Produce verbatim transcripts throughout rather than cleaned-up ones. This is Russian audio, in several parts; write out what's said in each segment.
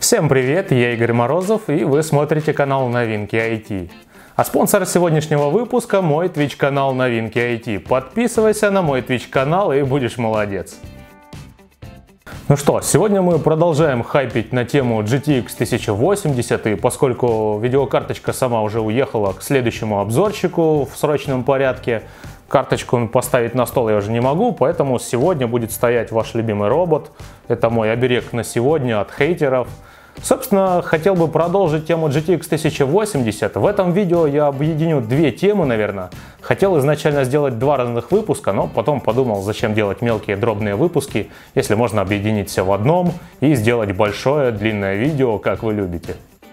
Всем привет, я Игорь Морозов, и вы смотрите канал Новинки ай ти. А спонсор сегодняшнего выпуска – мой Twitch канал Новинки ай ти. Подписывайся на мой Twitch канал и будешь молодец. Ну что, сегодня мы продолжаем хайпить на тему джи ти экс тысяча восемьдесят, и поскольку видеокарточка сама уже уехала к следующему обзорщику в срочном порядке, карточку поставить на стол я уже не могу, поэтому сегодня будет стоять ваш любимый робот. Это мой оберег на сегодня от хейтеров. Собственно, хотел бы продолжить тему джи ти экс тысяча восемьдесят. В этом видео я объединю две темы, наверное. Хотел изначально сделать два разных выпуска, но потом подумал, зачем делать мелкие дробные выпуски, если можно объединить все в одном и сделать большое длинное видео, как вы любите.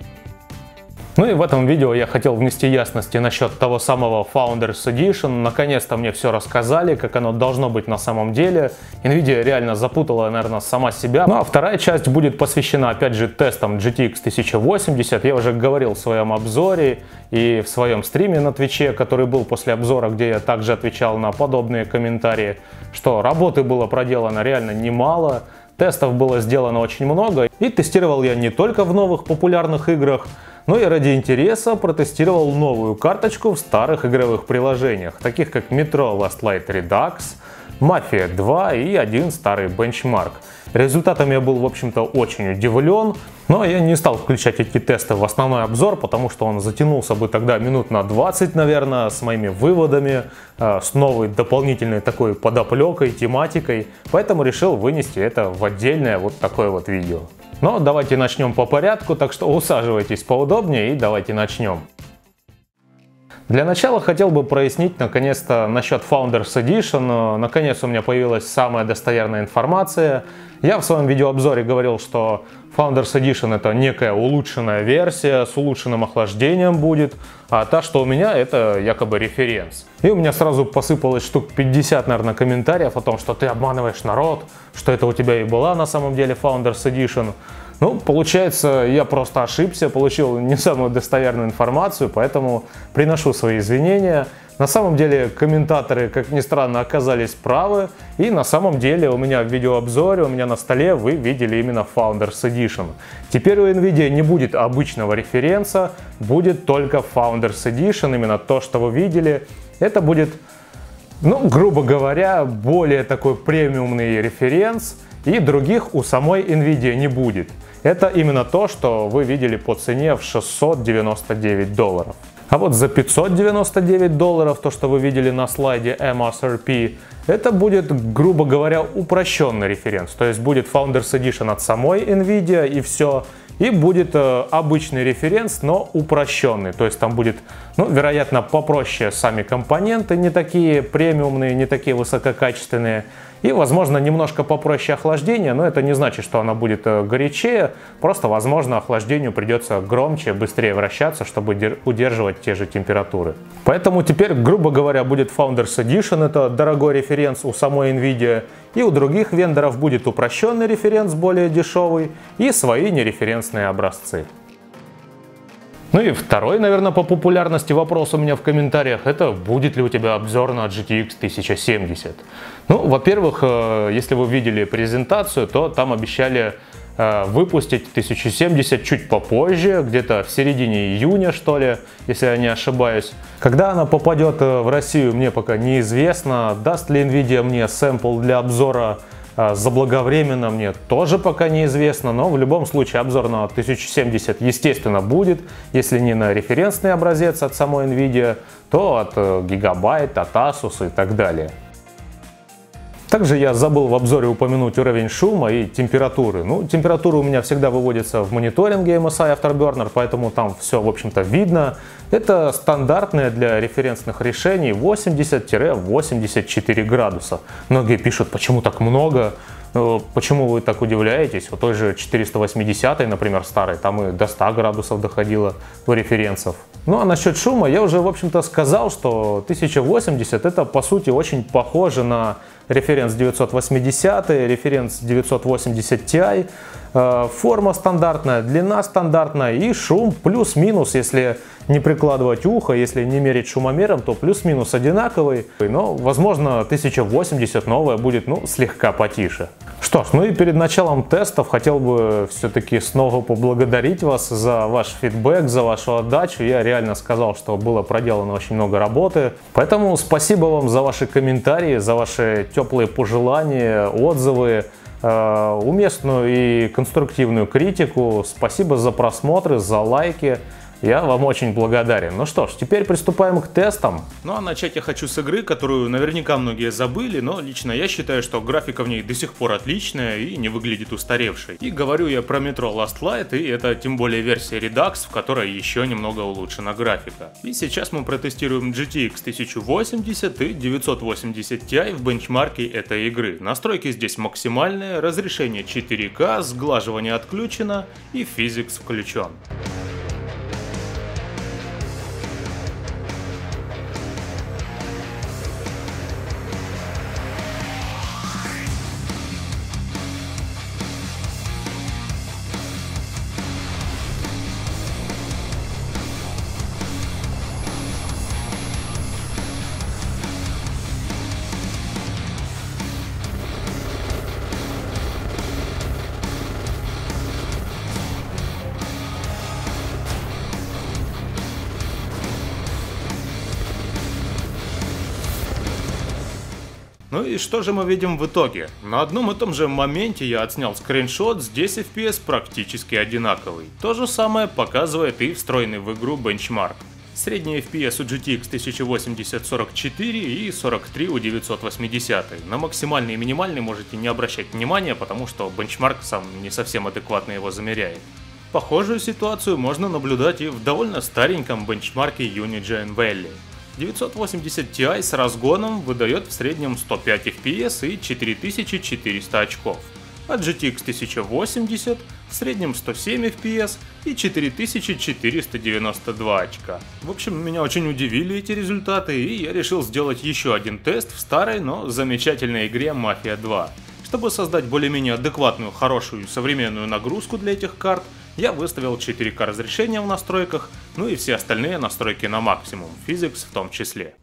Ну и в этом видео я хотел внести ясности насчет того самого Founders Edition. Наконец-то мне все рассказали, как оно должно быть на самом деле. Nvidia реально запутала, наверное, сама себя. Ну а вторая часть будет посвящена, опять же, тестам джи ти экс тысяча восемьдесят. Я уже говорил в своем обзоре и в своем стриме на Твиче, который был после обзора, где я также отвечал на подобные комментарии, что работы было проделано реально немало. Тестов было сделано очень много. И тестировал я не только в новых популярных играх, но и ради интереса протестировал новую карточку в старых игровых приложениях, таких как Metro Last Light Redux, Mafia два и один старый Benchmark. Результатом я был, в общем-то, очень удивлен, но я не стал включать эти тесты в основной обзор, потому что он затянулся бы тогда минут на двадцать, наверное, с моими выводами, с новой дополнительной такой подоплекой, тематикой, поэтому решил вынести это в отдельное вот такое вот видео. Но давайте начнем по порядку, так что усаживайтесь поудобнее и давайте начнем. Для начала хотел бы прояснить наконец-то насчет Founders Edition. Наконец у меня появилась самая достоверная информация. Я в своем видеообзоре говорил, что Founders Edition это некая улучшенная версия, с улучшенным охлаждением будет, а та, что у меня, это якобы референс. И у меня сразу посыпалось штук пятьдесят, наверное, комментариев о том, что ты обманываешь народ, что это у тебя и была на самом деле Founders Edition. Ну, получается, я просто ошибся, получил не самую достоверную информацию, поэтому приношу свои извинения. На самом деле комментаторы, как ни странно, оказались правы, и на самом деле у меня в видеообзоре, у меня на столе вы видели именно Founders Edition. Теперь у Nvidia не будет обычного референса, будет только Founders Edition, именно то, что вы видели. Это будет, ну, грубо говоря, более такой премиумный референс, и других у самой Nvidia не будет. Это именно то, что вы видели по цене в шестьсот девяносто девять долларов. А вот за пятьсот девяносто девять долларов, то, что вы видели на слайде эм эс эр пи, это будет, грубо говоря, упрощенный референс. То есть будет Founders Edition от самой Nvidia и все. И будет э, обычный референс, но упрощенный. То есть там будет, ну, вероятно, попроще сами компоненты, не такие премиумные, не такие высококачественные. И, возможно, немножко попроще охлаждение, но это не значит, что она будет э, горячее. Просто, возможно, охлаждению придется громче, быстрее вращаться, чтобы удерживать те же температуры. Поэтому теперь, грубо говоря, будет Founders Edition, это дорогой референс у самой Nvidia. И у других вендоров будет упрощенный референс, более дешевый, и свои нереференсные образцы. Ну и второй, наверное, по популярности вопрос у меня в комментариях, это будет ли у тебя обзор на джи ти экс тысяча семьдесят. Ну, во-первых, если вы видели презентацию, то там обещали выпустить тысячу семьдесят чуть попозже, где-то в середине июня, что ли, если я не ошибаюсь. Когда она попадет в Россию, мне пока неизвестно. Даст ли Nvidia мне сэмпл для обзора заблаговременно, мне тоже пока неизвестно, но в любом случае обзор на тысячу семьдесят, естественно, будет. Если не на референсный образец от самой Nvidia, то от Gigabyte, от Asus и так далее. Также я забыл в обзоре упомянуть уровень шума и температуры. Ну, температура у меня всегда выводится в мониторинге эм эс ай Afterburner, поэтому там все, в общем-то, видно. Это стандартное для референсных решений восемьдесят — восемьдесят четыре градуса. Многие пишут, почему так много, почему вы так удивляетесь? У той же четыреста восьмидесятой, например, старой, там и до ста градусов доходило у референсов. Ну а насчет шума я уже, в общем-то, сказал, что тысяча восемьдесят это, по сути, очень похоже на референс девятьсот восемьдесят, референс девятьсот восемьдесят ти. Форма стандартная, длина стандартная и шум плюс-минус, если не прикладывать ухо, если не мерить шумомером, то плюс-минус одинаковый. Но, возможно, тысяча восемьдесят новая будет, ну, слегка потише. Что ж, ну и перед началом тестов хотел бы все-таки снова поблагодарить вас за ваш фидбэк, за вашу отдачу. Я реально сказал, что было проделано очень много работы. Поэтому спасибо вам за ваши комментарии, за ваши теплые пожелания, отзывы, э, уместную и конструктивную критику. Спасибо за просмотры, за лайки. Я вам очень благодарен. Ну что ж, теперь приступаем к тестам. Ну а начать я хочу с игры, которую наверняка многие забыли, но лично я считаю, что графика в ней до сих пор отличная и не выглядит устаревшей. И говорю я про Metro Last Light, и это тем более версия Redux, в которой еще немного улучшена графика. И сейчас мы протестируем джи ти экс тысяча восемьдесят и девятьсот восемьдесят Ti в бенчмарке этой игры. Настройки здесь максимальные, разрешение четыре ка, сглаживание отключено и Physics включен. Ну и что же мы видим в итоге? На одном и том же моменте я отснял скриншот, здесь эф пи эс практически одинаковый. То же самое показывает и встроенный в игру бенчмарк. Средний эф пи эс у джи ти экс тысяча восемьдесят сорок четыре и сорок три у девятьсот восемьдесят. На максимальный и минимальный можете не обращать внимания, потому что бенчмарк сам не совсем адекватно его замеряет. Похожую ситуацию можно наблюдать и в довольно стареньком бенчмарке Unigine Valley. девятьсот восемьдесят Ti с разгоном выдает в среднем сто пять эф пи эс и четыре тысячи четыреста очков, а джи ти экс тысяча восемьдесят в среднем сто семь эф пи эс и четыре тысячи четыреста девяносто два очка. В общем, меня очень удивили эти результаты, и я решил сделать еще один тест в старой, но замечательной игре Mafia два. Чтобы создать более-менее адекватную, хорошую и современную нагрузку для этих карт, я выставил четыре ка разрешение в настройках, ну и все остальные настройки на максимум, Physics в том числе.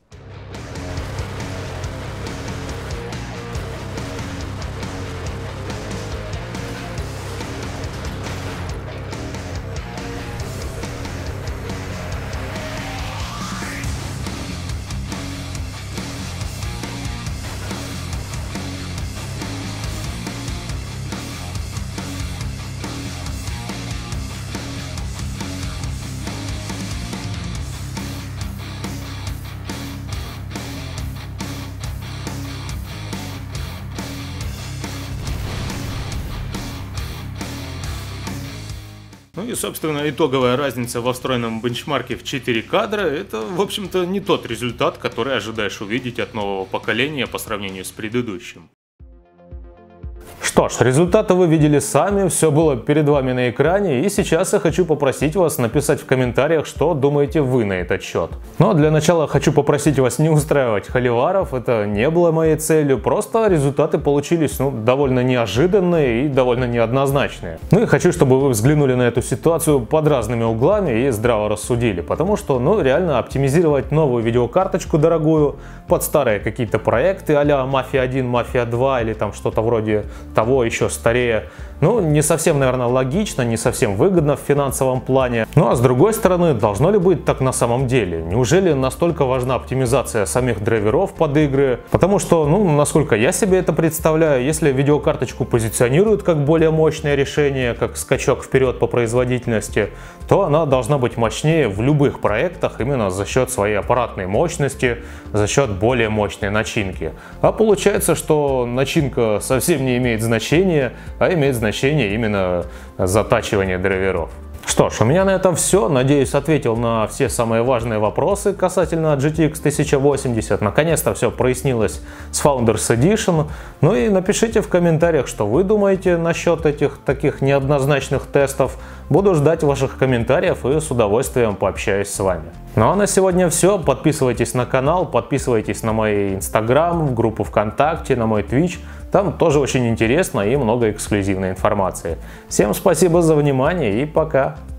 Ну и, собственно, итоговая разница во встроенном бенчмарке в четыре кадра — это, в общем-то, не тот результат, который ожидаешь увидеть от нового поколения по сравнению с предыдущим. Что ж, результаты вы видели сами, все было перед вами на экране, и сейчас я хочу попросить вас написать в комментариях, что думаете вы на этот счет. Но для начала хочу попросить вас не устраивать холиваров, это не было моей целью, просто результаты получились ну, довольно неожиданные и довольно неоднозначные. Ну и хочу, чтобы вы взглянули на эту ситуацию под разными углами и здраво рассудили, потому что ну реально оптимизировать новую видеокарточку дорогую под старые какие-то проекты а-ля Mafia один, Mafia два или там что-то вроде того еще старее, ну, не совсем, наверное, логично, не совсем выгодно в финансовом плане. Ну, а с другой стороны, должно ли быть так на самом деле? Неужели настолько важна оптимизация самих драйверов под игры? Потому что, ну, насколько я себе это представляю, если видеокарточку позиционируют как более мощное решение, как скачок вперед по производительности, то она должна быть мощнее в любых проектах именно за счет своей аппаратной мощности, за счет более мощной начинки. А получается, что начинка совсем не имеет значения, а имеет значение именно затачивание драйверов. Что ж, у меня на этом все. Надеюсь, ответил на все самые важные вопросы касательно джи ти экс тысяча восемьдесят. Наконец-то все прояснилось с Founders Edition. Ну и напишите в комментариях, что вы думаете насчет этих таких неоднозначных тестов. Буду ждать ваших комментариев и с удовольствием пообщаюсь с вами. Ну а на сегодня все. Подписывайтесь на канал, подписывайтесь на мой Instagram, в группу ВКонтакте, на мой Twitch. Там тоже очень интересно и много эксклюзивной информации. Всем спасибо за внимание и пока!